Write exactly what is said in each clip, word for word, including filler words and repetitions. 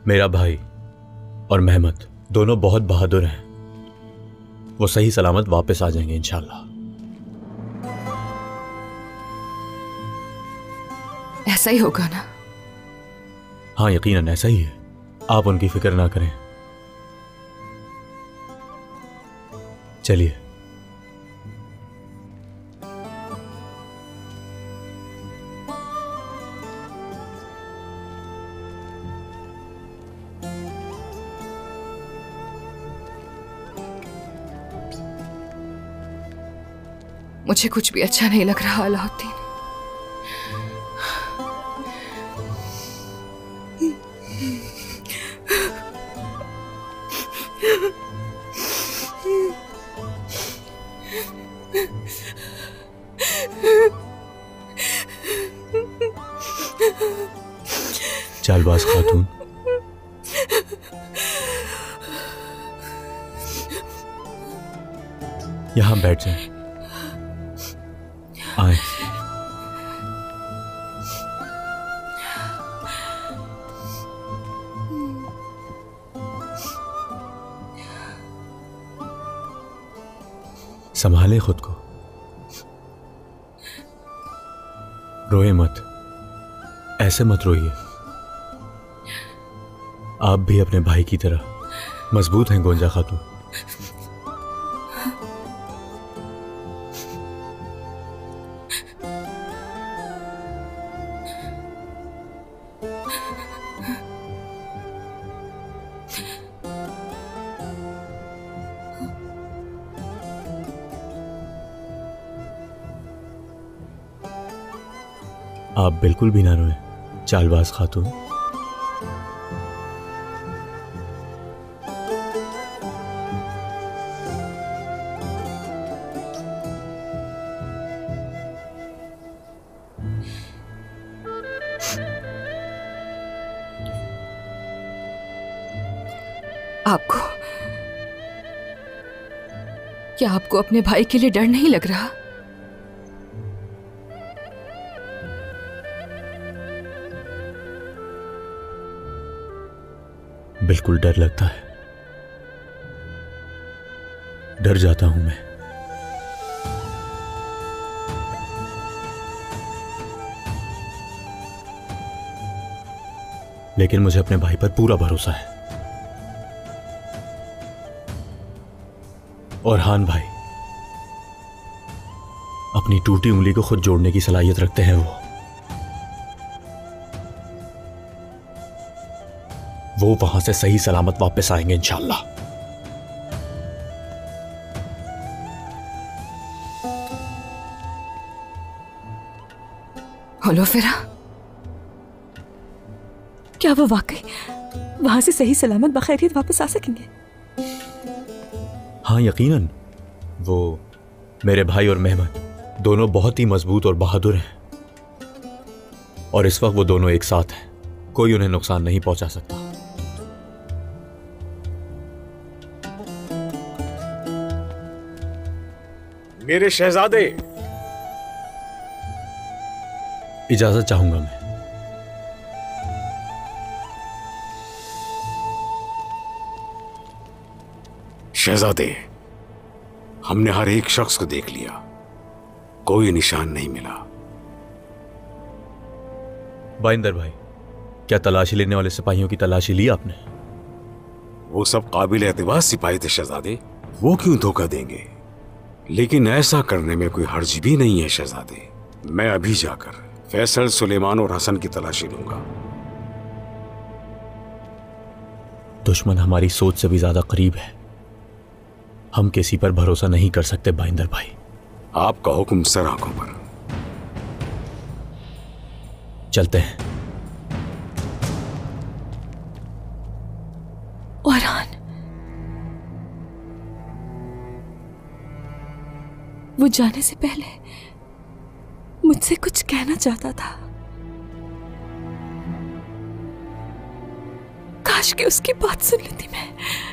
मेरा भाई और महमद दोनों बहुत बहादुर हैं। वो सही सलामत वापस आ जाएंगे इंशाल्लाह। ऐसा ही होगा ना? हाँ, यकीनन ऐसा ही है। आप उनकी फिक्र ना करें। चलिए। मुझे कुछ भी अच्छा नहीं लग रहा अलाउद्दीन। चालबाज खातून, यहां बैठ जाएं। आए। संभाले खुद को, रोए मत, ऐसे मत रोइए। आप भी अपने भाई की तरह मजबूत हैं गोंजा खातून। आप बिल्कुल भी ना रोएं चालबाज खातून। आपको क्या आपको अपने भाई के लिए डर नहीं लग रहा? बिल्कुल डर लगता है, डर जाता हूं मैं। लेकिन मुझे अपने भाई पर पूरा भरोसा है। और हान भाई अपनी टूटी उंगली को खुद जोड़ने की सलाहियत रखते हैं। वो वो वहां से सही सलामत वापस आएंगे इंशाल्लाह। होलोफेरा, क्या वो वाकई वहां से सही सलामत बखैरियत वापस आ सकेंगे? हाँ यकीनन। वो मेरे भाई और महमद दोनों बहुत ही मजबूत और बहादुर हैं। और इस वक्त वो दोनों एक साथ हैं, कोई उन्हें नुकसान नहीं पहुंचा सकता। मेरे शहजादे, इजाजत चाहूंगा मैं। शहजादे, हमने हर एक शख्स को देख लिया, कोई निशान नहीं मिला। बाइंदर भाई, क्या तलाशी लेने वाले सिपाहियों की तलाशी ली आपने? वो सब काबिल एतबार सिपाही थे शहजादे, वो क्यों धोखा देंगे? लेकिन ऐसा करने में कोई हर्ज भी नहीं है शहजादे। मैं अभी जाकर फैसल, सुलेमान और हसन की तलाशी लूंगा। दुश्मन हमारी सोच से भी ज्यादा करीब है। हम किसी पर भरोसा नहीं कर सकते बाइंदर भाई। आपका हुक्म सर आंखों पर। चलते हैं। औरान, वो जाने से पहले मुझसे कुछ कहना चाहता था। काश कि उसकी बात सुन लेती मैं।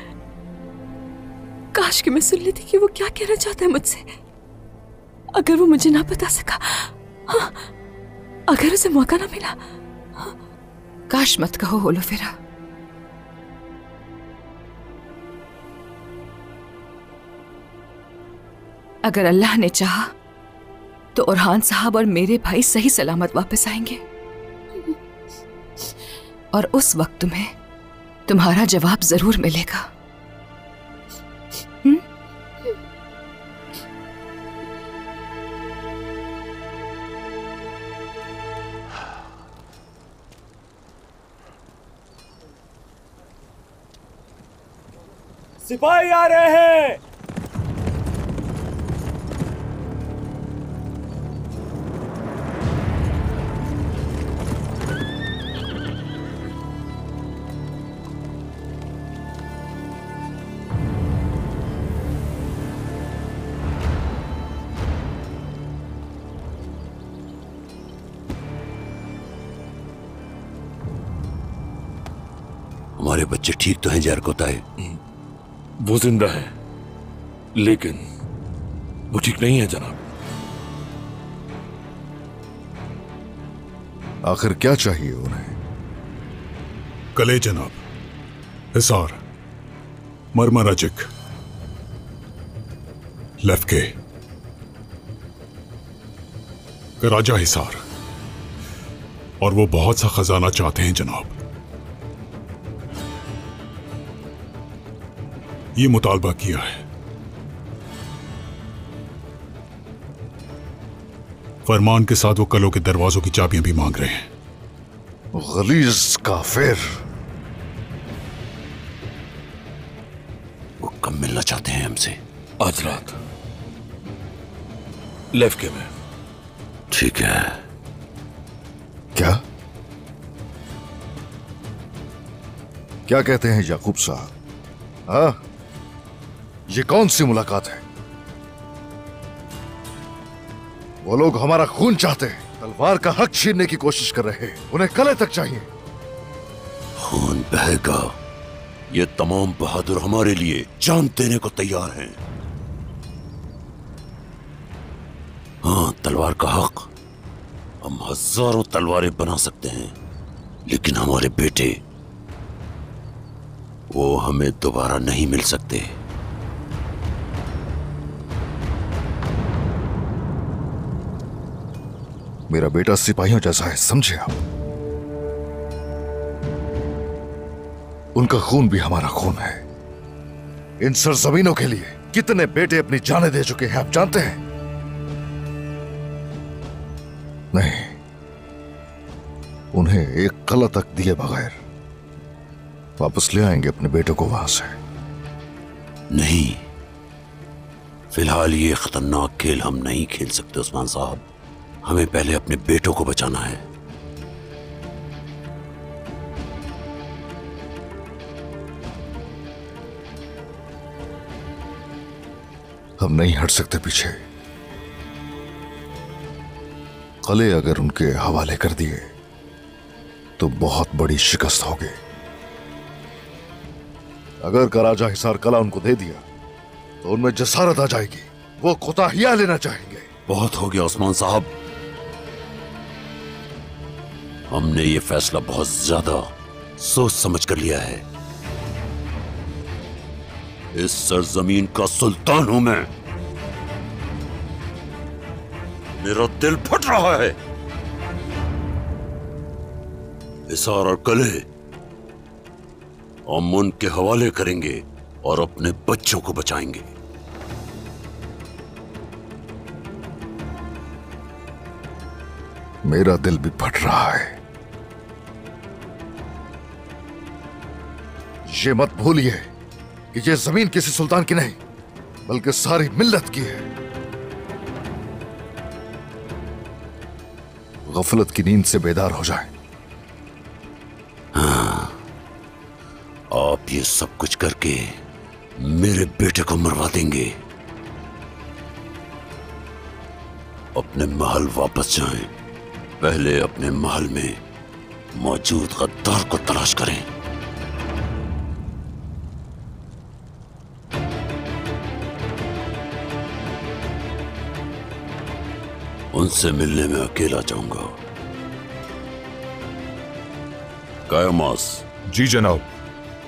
काश कि मैं सुन लेती कि वो क्या कहना चाहता है मुझसे। अगर वो मुझे ना बता सका, हाँ, अगर उसे मौका ना मिला। हाँ। काश मत कहो होलोफेरा। अगर अल्लाह ने चाहा तो ओरहान साहब और मेरे भाई सही सलामत वापस आएंगे और उस वक्त तुम्हें तुम्हारा जवाब जरूर मिलेगा। हुँ? सिपाही आ रहे हैं। हमारे बच्चे ठीक तो हैं जरकोताए? वो जिंदा है लेकिन वो ठीक नहीं है जनाब। आखिर क्या चाहिए उन्हें? कले जनाब, हिसार, मरमराजिक, लेफ्के, कराजा हिसार, और वो बहुत सा खजाना चाहते हैं जनाब। ये मुतालबा किया है। फरमान के साथ वो कलों के दरवाजों की चाबियां भी मांग रहे हैं। गलीज काफिर। वो कब मिलना चाहते हैं हमसे? आज रात लेफ्के में। ठीक है। क्या क्या कहते हैं याकूब साहब? हाँ, ये कौन सी मुलाकात है? वो लोग हमारा खून चाहते हैं, तलवार का हक छीनने की कोशिश कर रहे हैं। उन्हें कले तक चाहिए। खून बहेगा। ये तमाम बहादुर हमारे लिए जान देने को तैयार हैं। हाँ, तलवार का हक। हम हजारों तलवारें बना सकते हैं, लेकिन हमारे बेटे वो हमें दोबारा नहीं मिल सकते। मेरा बेटा सिपाहियों जैसा है, समझे आप? उनका खून भी हमारा खून है। इन सरजमीनों के लिए कितने बेटे अपनी जानें दे चुके हैं आप जानते हैं? नहीं, उन्हें एक कला तक दिए बगैर वापस ले आएंगे अपने बेटों को वहां से। नहीं, फिलहाल ये खतरनाक खेल हम नहीं खेल सकते उस्मान साहब। हमें पहले अपने बेटों को बचाना है। हम नहीं हट सकते पीछे। कले अगर उनके हवाले कर दिए तो बहुत बड़ी शिकस्त होगी। अगर कराजा हिसार कला उनको दे दिया तो उनमें जसारत आ जाएगी। वो कोताहियां लेना चाहेंगे। बहुत हो गया उस्मान साहब। हमने ये फैसला बहुत ज्यादा सोच समझ कर लिया है। इस सरजमीन का सुल्तान हूं मैं। मेरा दिल फट रहा है। हिसार और कले हम उनके हवाले करेंगे और अपने बच्चों को बचाएंगे। मेरा दिल भी फट रहा है। ये मत भूलिए कि ये जमीन किसी सुल्तान की नहीं बल्कि सारी मिल्लत की है। गफलत की नींद से बेदार हो जाए। हाँ, आप ये सब कुछ करके मेरे बेटे को मरवा देंगे। अपने महल वापस जाएं। पहले अपने महल में मौजूद गद्दार को तलाश करें। उनसे मिलने में अकेला जाऊंगा। कायमास। जी जनाब।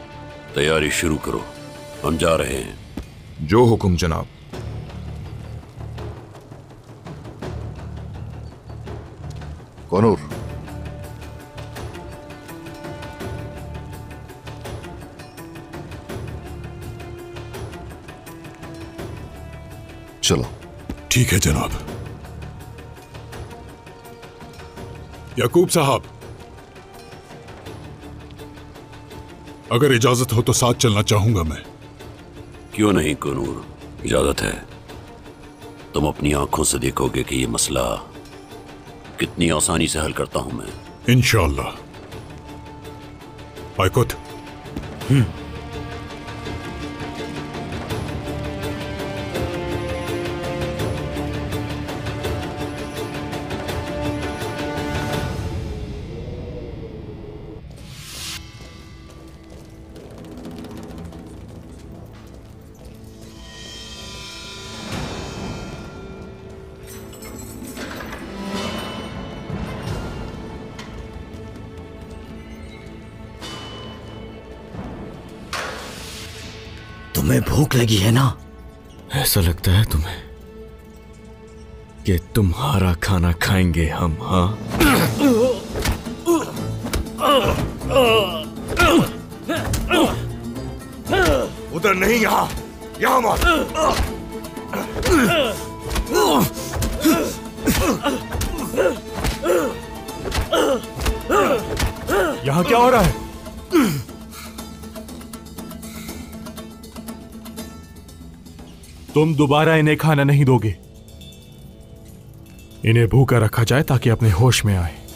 तैयारी शुरू करो, हम जा रहे हैं। जो हुक्म जनाब। कौनूर, चलो। ठीक है जनाब। याकूब साहब, अगर इजाजत हो तो साथ चलना चाहूंगा मैं। क्यों नहीं कनूर, इजाजत है। तुम अपनी आंखों से देखोगे कि ये मसला कितनी आसानी से हल करता हूं मैं। इंशाअल्लाह। आयकुत। हम्म। तुम्हें भूख लगी है ना? ऐसा लगता है तुम्हें कि तुम्हारा खाना खाएंगे हम, हाँ? उधर नहीं, यहां यहां मार। यहां क्या हो रहा है? तुम दोबारा इन्हें खाना नहीं दोगे। इन्हें भूखा रखा जाए ताकि अपने होश में आए।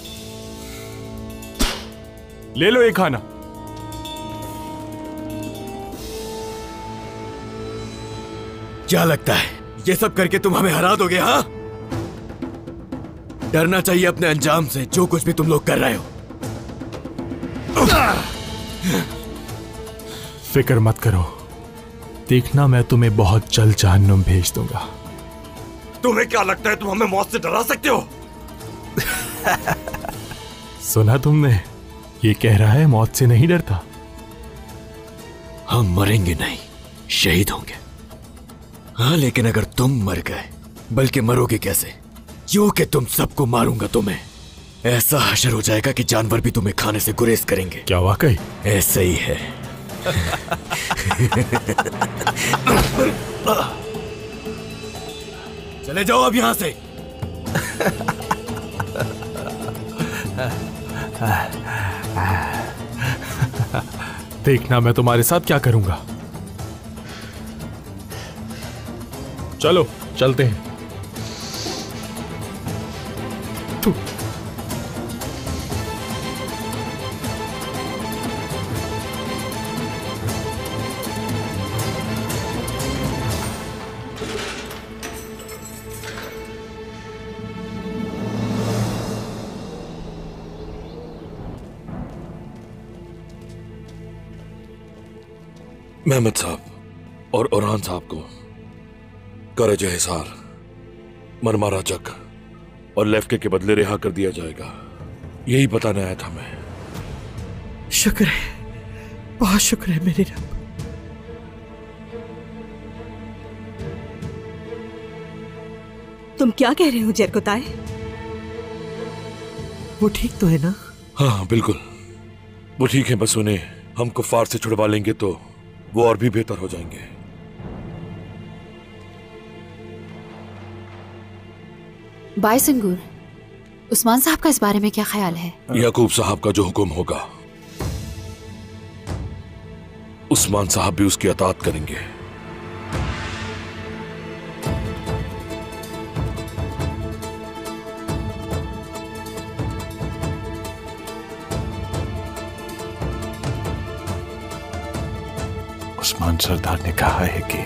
ले लो ये खाना। क्या लगता है ये सब करके तुम हमें हरा दोगे, हाँ? डरना चाहिए अपने अंजाम से, जो कुछ भी तुम लोग कर रहे हो। फिक्र मत करो, देखना मैं तुम्हें बहुत जल्द जहन्नुम भेज दूंगा। तुम्हें क्या लगता है तुम हमें मौत से डरा सकते हो? सुना तुमने, ये कह रहा है मौत से नहीं डरता। हम मरेंगे नहीं, शहीद होंगे। हाँ, लेकिन अगर तुम मर गए, बल्कि मरोगे कैसे? यूं कि तुम सबको मारूंगा तुम्हें। ऐसा हशर हो जाएगा कि जानवर भी तुम्हें खाने से गुरेज करेंगे। क्या वाकई? ऐसा ही है। चले जाओ अब यहां से। देखना मैं तुम्हारे साथ क्या करूंगा। चलो चलते हैं। तू मेहमद साहब और ओरहान साहब को करज हिसार, मरमारा चक और लेफ्के के बदले रिहा कर दिया जाएगा, यही बताने आया था मैं। शुक्र है, बहुत शुक्र है मेरे रब। तुम क्या कह रहे हो जरकोताय? वो ठीक तो है ना? हाँ हाँ बिल्कुल, वो ठीक है। बस उन्हें हम कुफार से छुड़वा लेंगे तो वो और भी बेहतर हो जाएंगे। बाय संगूर, उस्मान साहब का इस बारे में क्या ख्याल है? याकूब साहब का जो हुक्म होगा, उस्मान साहब भी उसकी अताअत करेंगे। उस्मान सरदार ने कहा है कि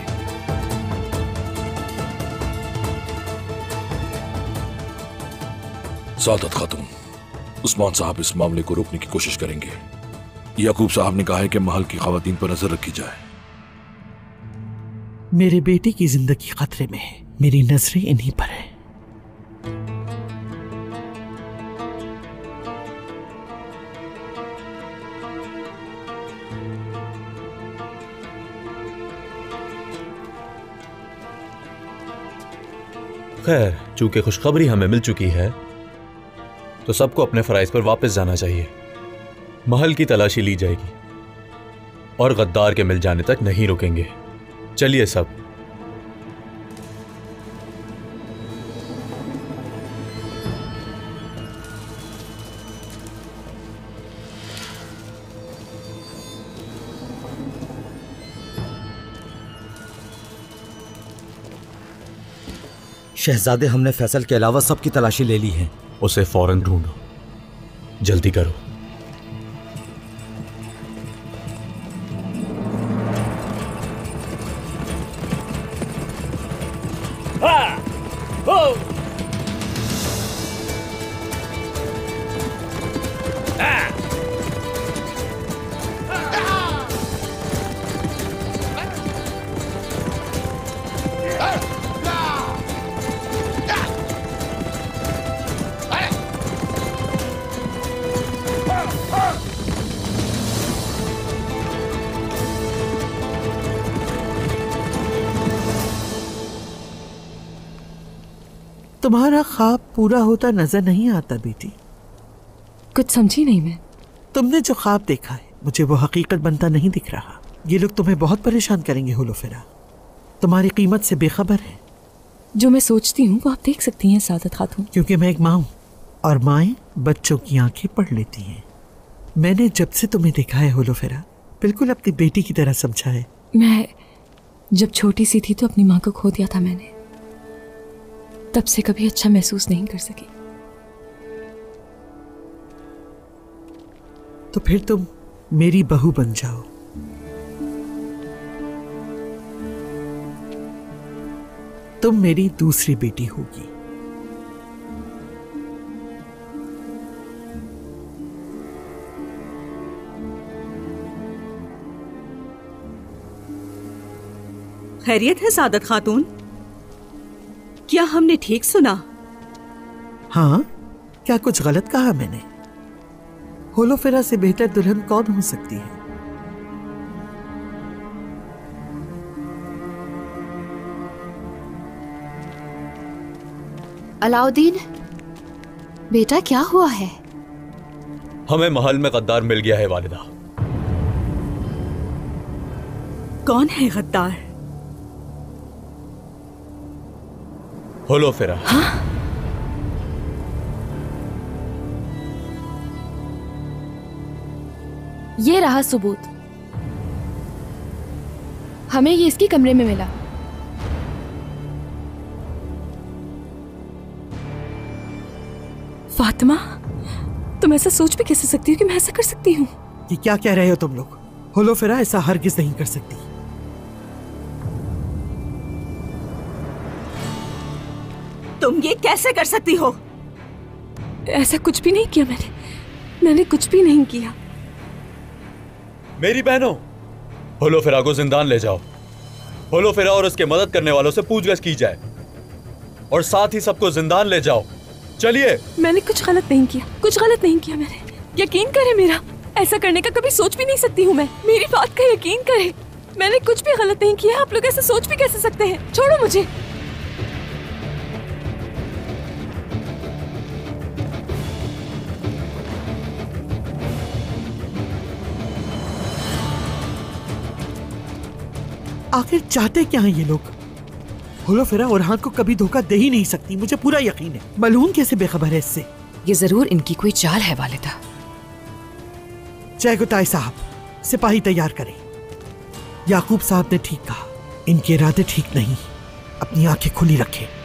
सादत खातून, उस्मान साहब इस मामले को रोकने की कोशिश करेंगे। याकूब साहब ने कहा है कि महल की खवातीन पर नजर रखी जाए। मेरे बेटे की जिंदगी खतरे में है, मेरी नजरें इन्हीं पर है। खैर, चूंकि खुशखबरी हमें मिल चुकी है, तो सबको अपने फराइज पर वापस जाना चाहिए। महल की तलाशी ली जाएगी और गद्दार के मिल जाने तक नहीं रुकेंगे। चलिए सब। शहजादे, हमने फैसल के अलावा सबकी तलाशी ले ली है। उसे फौरन ढूंढो, जल्दी करो। तुम्हारा ख्वाब पूरा होता नजर नहीं आता बेटी। कुछ समझी नहीं मैं। तुमने जो ख्वाब देखा है मुझे वो हकीकत बनता नहीं दिख रहा। ये लोग तुम्हें बहुत परेशान करेंगे होलोफेरा, तुम्हारी कीमत से बेखबर है। जो मैं सोचती हूँ वो आप देख सकती हैं सादत खातून। क्योंकि मैं एक माँ हूँ और माएँ बच्चों की आंखें पढ़ लेती हैं। मैंने जब से तुम्हें देखा है होलोफेरा, बिल्कुल अपनी बेटी की तरह समझा है। मैं जब छोटी सी थी तो अपनी माँ को खो दिया था मैंने, तब से कभी अच्छा महसूस नहीं कर सकी। तो फिर तुम मेरी बहू बन जाओ। तुम मेरी दूसरी बेटी होगी। खैरियत है सादत खातून? क्या हमने ठीक सुना? हाँ, क्या कुछ गलत कहा मैंने? होलोफेरा से बेहतर दुल्हन कौन हो सकती है? अलाउद्दीन बेटा, क्या हुआ है? हमें महल में गद्दार मिल गया है वालिदा। कौन है गद्दार? होलोफेरा। हाँ? ये रहा सबूत। हमें ये इसकी कमरे में मिला। फातिमा, तुम ऐसा सोच भी कैसे सकती हो कि मैं ऐसा कर सकती हूँ? ये क्या कह रहे हो तुम लोग? होलोफेरा ऐसा हरगिज नहीं कर सकती। तुम ये कैसे कर सकती हो? ऐसा कुछ भी नहीं किया मैंने। मैंने कुछ भी नहीं किया। मेरी बहनों, होलोफेरा को जिंदान ले जाओ। होलोफेरा और उसके मदद करने वालों से पूछगछ की जाए और साथ ही सबको जिंदान ले जाओ। चलिए। मैंने कुछ गलत नहीं किया, कुछ गलत नहीं किया मैंने। यकीन करें मेरा, ऐसा करने का कभी सोच भी नहीं सकती हूँ मैं। मेरी बात का यकीन करें, मैंने कुछ भी गलत नहीं किया। आप लोग ऐसा सोच भी कैसे सकते हैं? छोड़ो मुझे। आखिर चाहते क्या हैं ये लोग? होलोफेरा ओरहान को कभी धोखा दे ही नहीं सकती, मुझे पूरा यकीन है। मलून कैसे बेखबर है इससे? ये जरूर इनकी कोई चाल है वालिदा। चैगुताई साहब, सिपाही तैयार करें। याकूब साहब ने ठीक कहा, इनके इरादे ठीक नहीं। अपनी आंखें खुली रखें।